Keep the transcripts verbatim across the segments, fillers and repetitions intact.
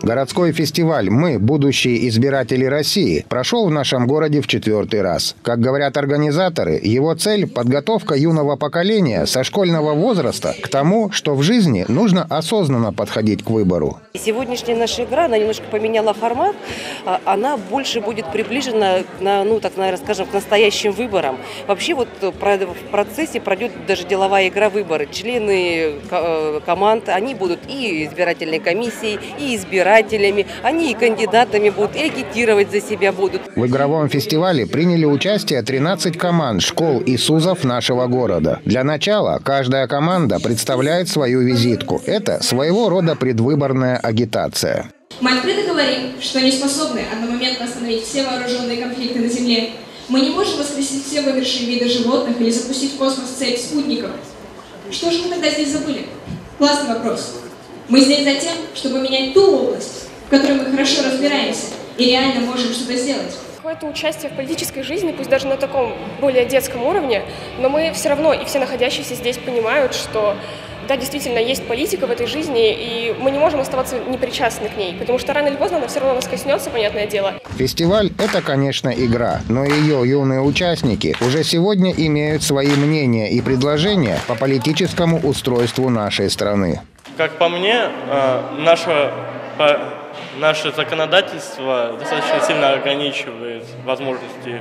Городской фестиваль «Мы – будущие избиратели России» прошел в нашем городе в четвертый раз. Как говорят организаторы, его цель – подготовка юного поколения со школьного возраста к тому, что в жизни нужно осознанно подходить к выбору. Сегодняшняя наша игра, она немножко поменяла формат, она больше будет приближена, ну так, наверное, скажем, к настоящим выборам. Вообще вот в процессе пройдет даже деловая игра выборы. Члены команд, они будут и избирательной комиссией, и избирателями. Они и кандидатами будут, и агитировать за себя будут. В игровом фестивале приняли участие тринадцать команд школ и СУЗов нашего города. Для начала каждая команда представляет свою визитку. Это своего рода предвыборная агитация. Мы открыто говорим, что не способны одномоментно остановить все вооруженные конфликты на Земле. Мы не можем воскресить все вымершие виды животных или запустить в космос цепь спутников. Что же мы тогда здесь забыли? Классный вопрос. Мы здесь за тем, чтобы менять ту область, в которой мы хорошо разбираемся и реально можем что-то сделать. Какое-то участие в политической жизни, пусть даже на таком более детском уровне, но мы все равно, и все находящиеся здесь понимают, что да, действительно, есть политика в этой жизни, и мы не можем оставаться непричастны к ней, потому что рано или поздно она все равно нас коснется, понятное дело. Фестиваль – это, конечно, игра, но ее юные участники уже сегодня имеют свои мнения и предложения по политическому устройству нашей страны. Как по мне, наше, наше законодательство достаточно сильно ограничивает возможности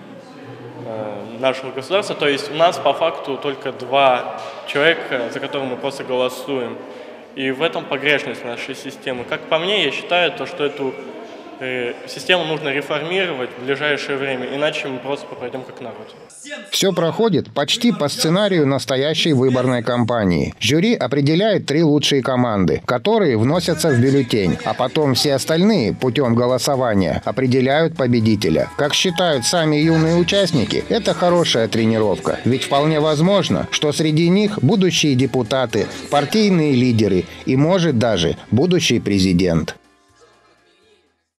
нашего государства. То есть у нас по факту только два человека, за которых мы просто голосуем. И в этом погрешность нашей системы. Как по мне, я считаю, то, что эту э, систему нужно реформировать в ближайшее время, иначе мы просто попадем как народ. Все проходит почти по сценарию настоящей выборной кампании. Жюри определяет три лучшие команды, которые вносятся в бюллетень, а потом все остальные путем голосования определяют победителя. Как считают сами юные участники, это хорошая тренировка, ведь вполне возможно, что среди них будущие депутаты, партийные лидеры и, может, даже будущий президент.